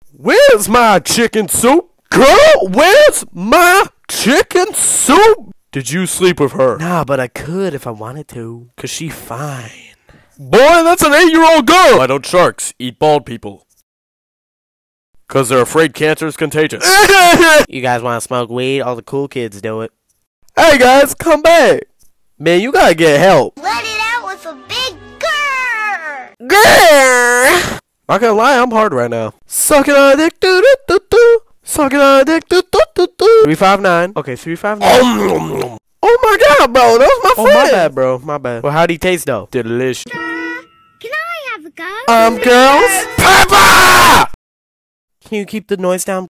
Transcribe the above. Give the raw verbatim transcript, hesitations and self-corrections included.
Where's my chicken soup? Girl, where's my chicken soup? Did you sleep with her? Nah, but I could if I wanted to. Cause she fine. Boy, that's an eight-year-old girl! Why don't sharks eat bald people? Cause they're afraid cancer is contagious. You guys wanna smoke weed? All the cool kids do it. Hey guys, come back. Man, you gotta get help. Let it out with a big grrr! Grrr! Not gonna lie, I'm hard right now. Sucking on a dick, doo doo doo doo. Sucking on a dick, doo doo doo doo. three five nine. Okay, three five nine. Oh, oh my god, bro, that was my Oh, friend. my bad, bro. My bad. Well, how'd he taste, though? Delicious. Can I have a go? Um, girls. Papa! Can you keep the noise down?